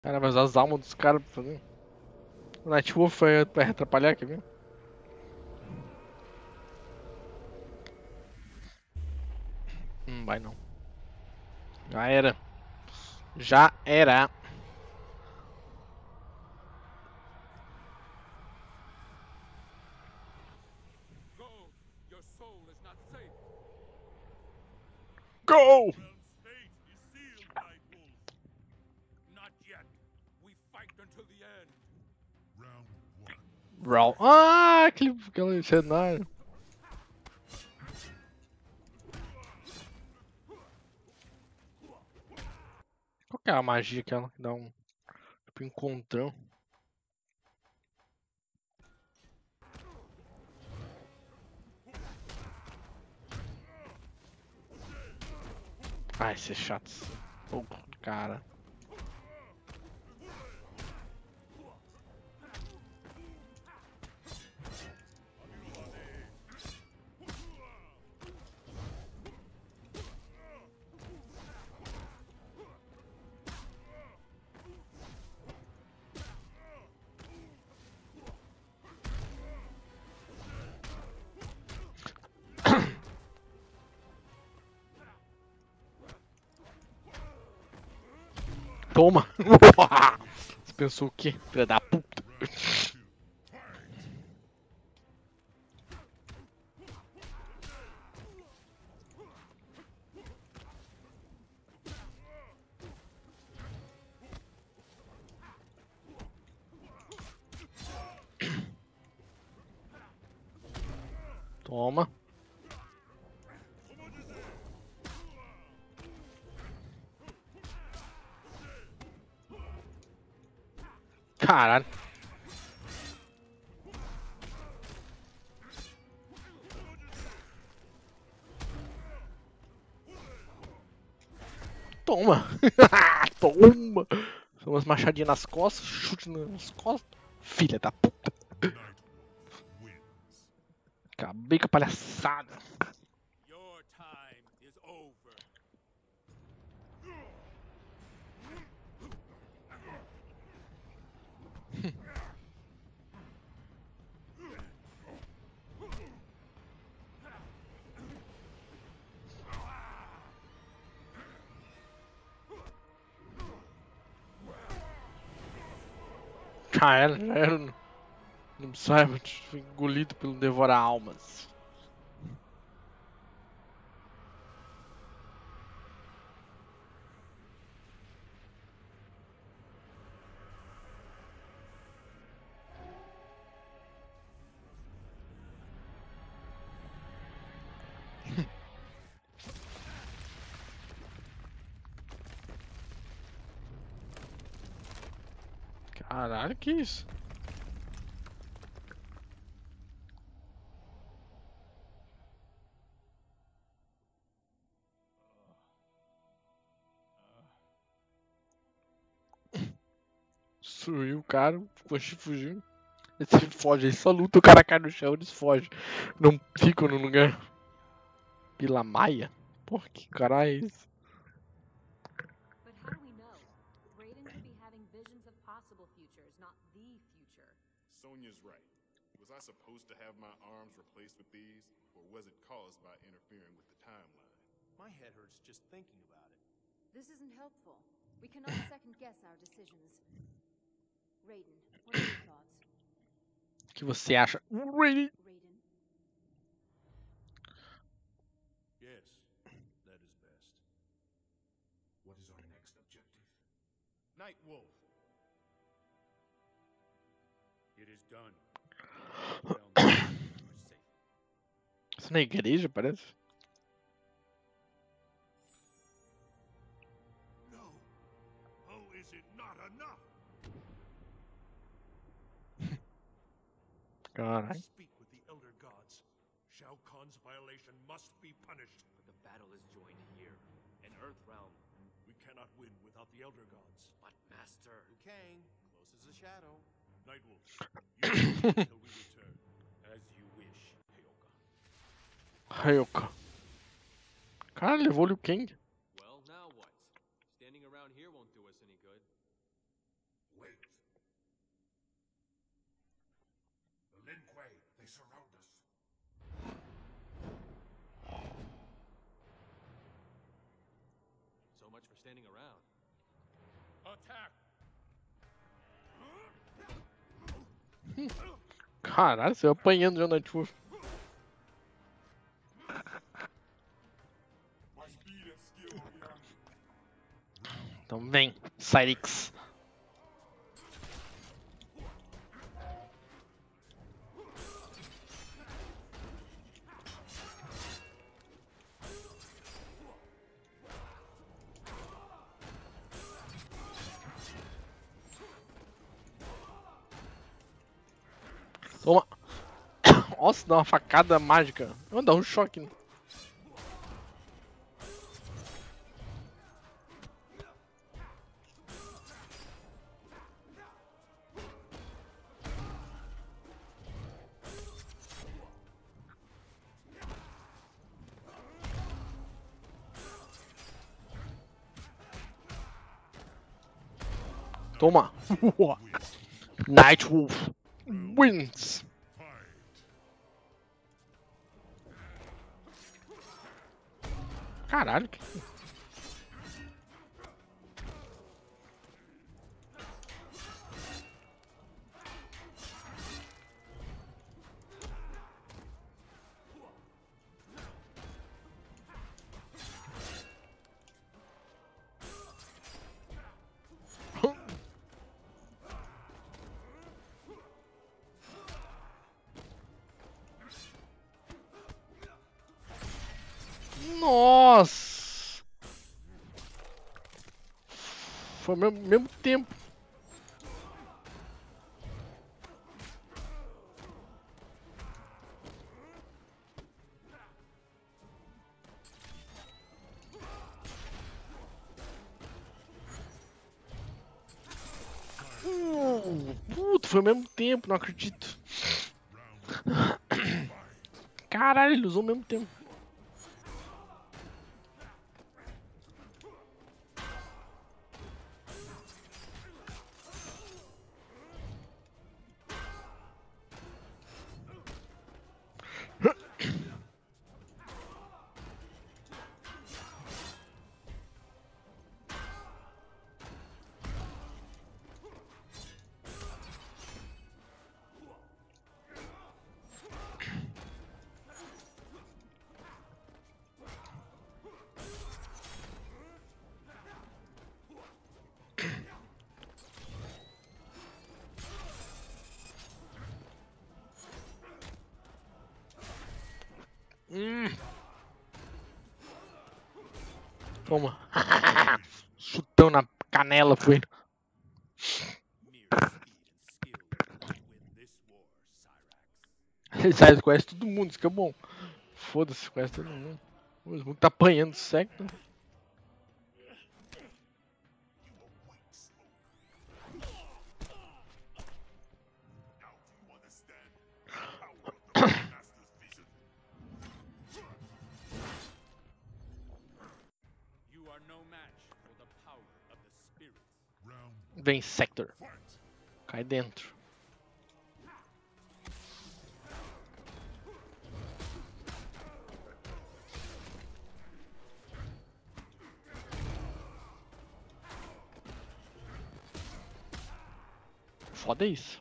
Cara, vai usar as almas dos caras pra fazer. O Nightwolf foi pra atrapalhar, quer ver? Vai não. Já era. Já era. Go! Your soul is not safe. Go! Realm's fate is sealed, Nightwolf. Not yet. We fight until the end. Round one. Brawl. Ah, aquele cenário. Qual que é a magia que ela que dá um tipo encontrão? Ai, ser chato. Pô, cara. Toma! Você pensou o quê? Filha da puta. Toma. Caralho. Toma. Toma. São umas machadinhas nas costas, chute nas costas. Filha da puta. Acabei com a palhaçada. Your time is over. Já era, já era. Não saiba, foi engolido pelo Devora-Almas. Caralho, que isso? Destruiu o cara, ficou fugindo. Esse foge, ele só luta, o cara cai no chão, eles fogem. Não ficam no lugar. Vila Maia? Porra, que caralho é isso? But how do we know? Raiden could be having visions of possible futures, not the future. Sonya's right. Was I supposed to have my arms replaced with these, or was it caused by interfering with the timeline? My head hurts just thinking about it. This isn't helpful. We cannot second guess our decisions. Raiden, what are your thoughts? O que você acha? Really? Raiden, Yes, that is best. What is our next objective? Nightwolf! It is done. Realm, you are safe. Isso na igreja, parece? No! Oh, is it not enough? Caralho. Speak with the Elder Gods. Shao Kahn's violation must be punished. But the battle is joined here, in Earthrealm. We cannot win without the Elder Gods. But, Master... Liu Kang, close as a shadow. Nightwolf, you lead until we return. As you wish, Heyoka. Ryoka. Cara, levou o Liu Kang. Well, now what? Standing around here won't do us any good. much for standing around. Attack! Caralho, você apanhando já Nightwolf. My speed and skill are beyond you. Então vem, Cyrix. Toma. Nossa, dá uma facada mágica. Vou dar um choque. Toma. Nightwolf wins. Caralho. Nossa! Foi ao mesmo tempo. Puta, foi ao mesmo tempo, não acredito. Caralho, ele usou ao mesmo tempo. Toma. Chutão na canela, foi. Mere speed and skill will not win this war, Cyrax. Ele sai conhece todo mundo, isso que é bom. Foda-se, conhece todo mundo. O Smoke tá apanhando secto. Now do you understand the power of the Master's vision? You are no match for the power of the spirit. Round Vem, Sector. fight. Cai dentro. Foda isso.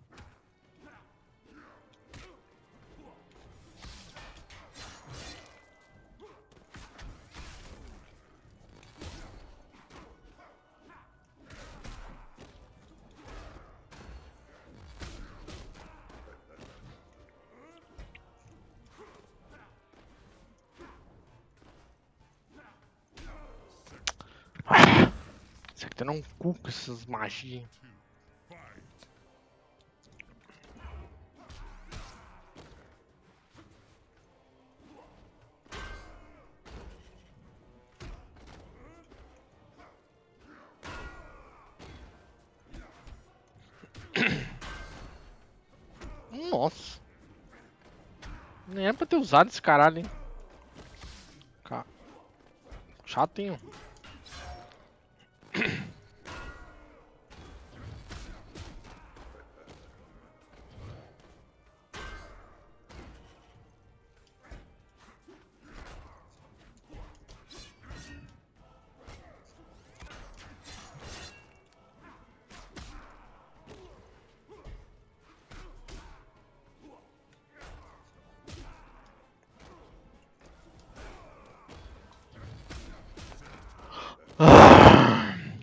Sector não cu com essas magias. Fight. Nossa. Nem é pra ter usado esse caralho, hein. Chatinho.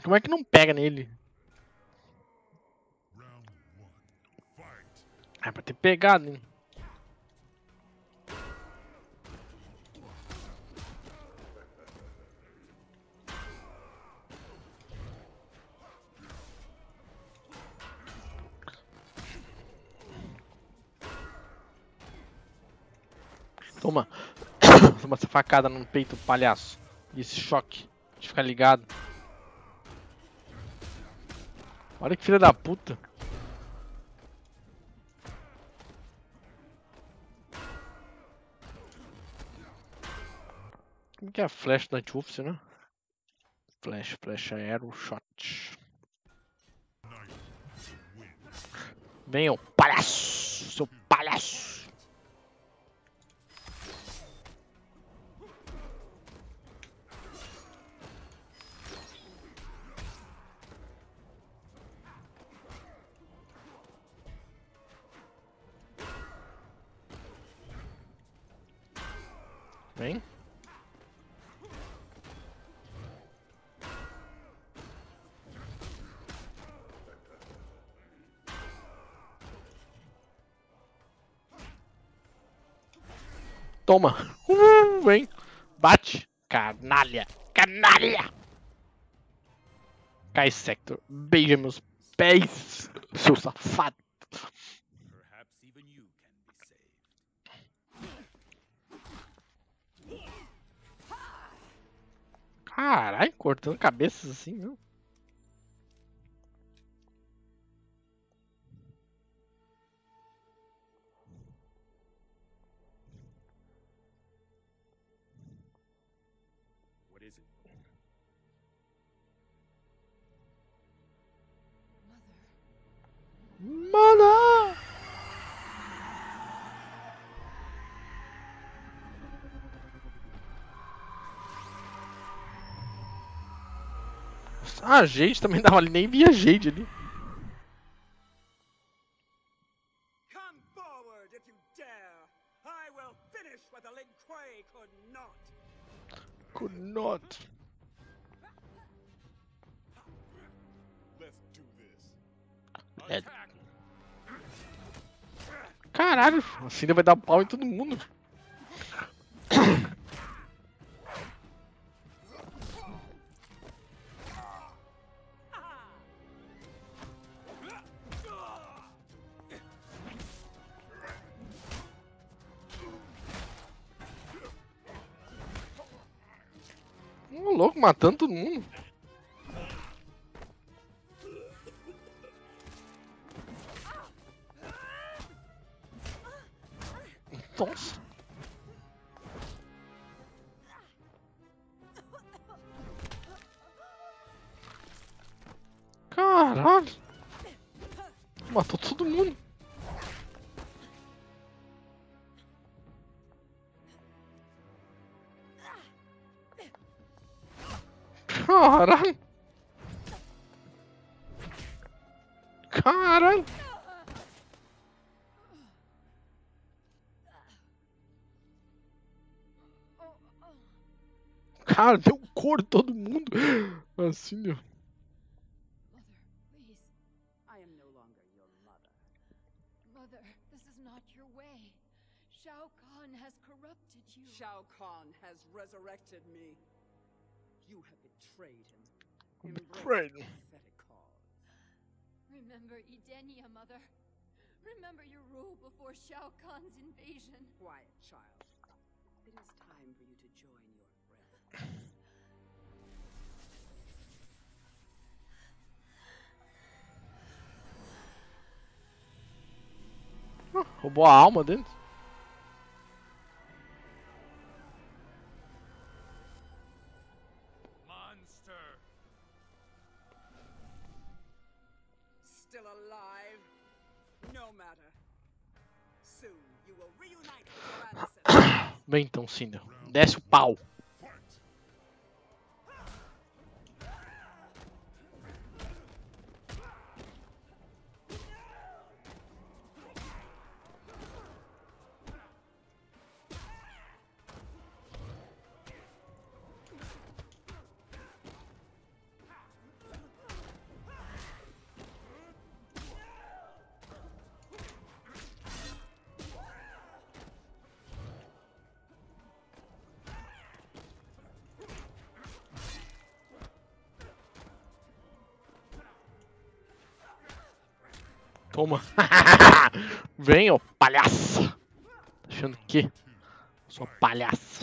Como é que não pega nele? Round one. Fight. É pra ter pegado, hein? Toma. Toma essa facada no peito, palhaço. E esse choque de ficar ligado. Olha que filha da puta. Como que é a flash da Anti-Wolf, né? Flash aero shot. Venham, palhaço! Seu palhaço! Vem. Toma. Vem. Bate. Canalha. Canalha. Cai, Sector. Beija meus pés, seu safado. Perhaps even you can be saved. Caralho, cortando cabeças assim, não? What is it? Mano! Ah, a Jade também dava ali, nem via Jade ali. Come forward if you dare. I will finish what the Lin Kuei could not. Could not. Let's do this. É. Attack! Caralho, a Cinder vai dar pau em todo mundo. Louco, matando todo mundo. Nossa. Caralho. Matou todo mundo. Caralho. Caralho. Cara, deu cor em todo mundo. Assim, ó. Mother, please. I am no longer your mother. Mother, this is not your way. Shao Kahn has corrupted you. Shao Kahn has resurrected me. You have betrayed him. Embrace Betrayed the him. pathetic cause. Remember Edenia, Mother. Remember your rule before Shao Kahn's invasion. Quiet, child. It is time for you to join your brethren. Roubou a alma dele. Monster! Still alive? No matter. Soon you will reunite with your ancestors. Vem então, Cinder. Desce o pau. Fight. Toma. Vem, ô palhaço. Tá achando que? Sou palhaço.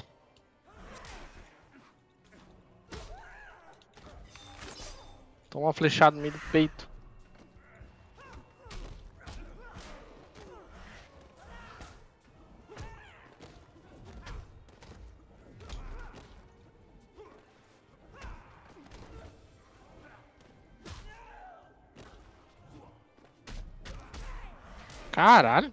Toma uma flechada no meio do peito. Caralho.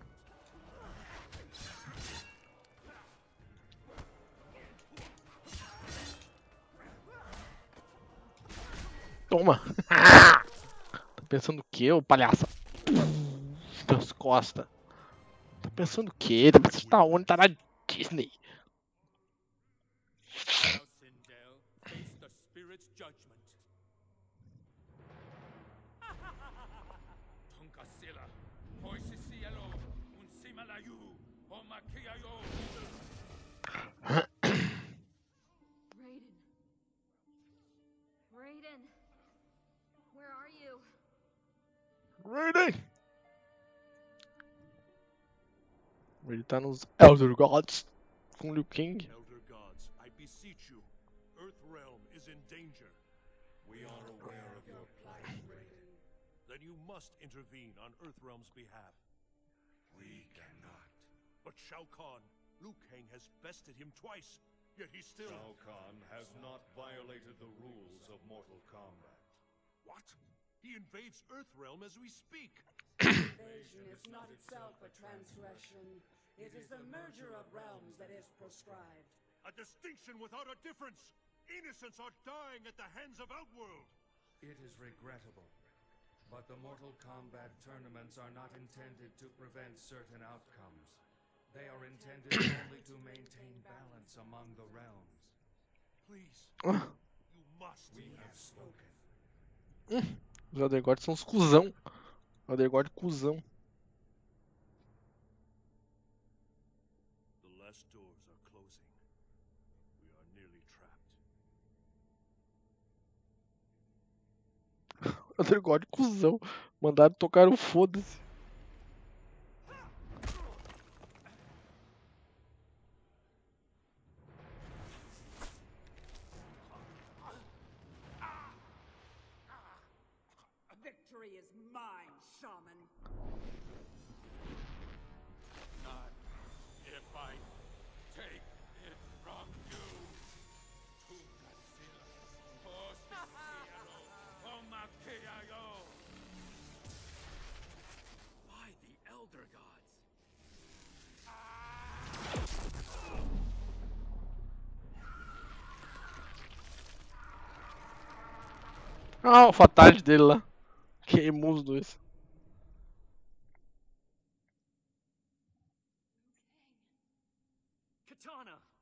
Toma. Tá pensando o que, ô palhaça? Das costas. Tá pensando o quê? Tá pensando que tá onde? Tá na Disney. Now, Sindel, face the spirit's judgment. Tonkasila, Hoisisielo, Unsimalayu, Omakiayo. Raiden. Raiden. Where are you? Raiden. Ele tá nos Elder Gods com Liu Kang. Elder gods, I beseech you. Earthrealm is in danger. We are aware of your plight, Raiden. Then you must intervene on Earthrealm's behalf. We cannot. But Shao Kahn, Liu Kang has bested him twice, yet he still... Shao Kahn has not violated the rules of Mortal Kombat. What? He invades Earthrealm as we speak. Invasion is not itself a transgression. It is the merger of realms that is prescribed. A distinction without a difference. Innocents are dying at the hands of Outworld. It is regrettable, but the Mortal Kombat tournaments are not intended to prevent certain outcomes. They are intended only to maintain balance among the realms. Please, you must. We have spoken. Os Elder Gods são uns cuzão. Elder God cuzão. The last doors are closing. We are nearly trapped. Elder God cuzão. Mandaram tocar o foda-se. Victory is mine, shaman. Not if I take it from you. Tonkasila, Hoisisielo, Omakiayo. By the Elder Gods. Ah, o fatality dele lá. Queimou os dois. Katana!